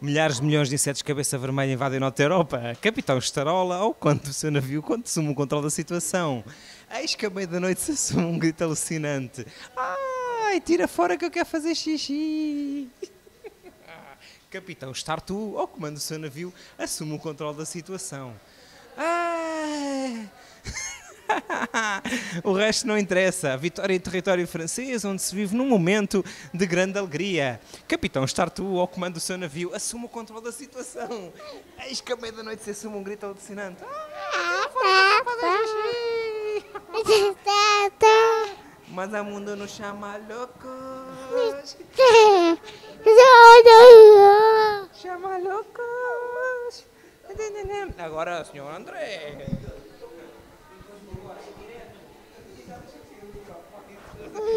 Milhares de milhões de insetos de cabeça vermelha invadem a Norte Europa. Capitão Estarola, ao quanto o seu navio, quando assume o controle da situação. Eis que à meia-da-noite se assume um grito alucinante. Ai, tira fora que eu quero fazer xixi. Capitão Startu, ao comando do seu navio, assume o controle da situação. Ai... O resto não interessa. Vitória em território francês, onde se vive num momento de grande alegria. Capitão Startu, ao comando do seu navio, assume o controle da situação. Eis que à meia-da-noite se assume um grito alucinante. Mas a mundo nos chama loucos. Chama loucos. Agora, senhor André.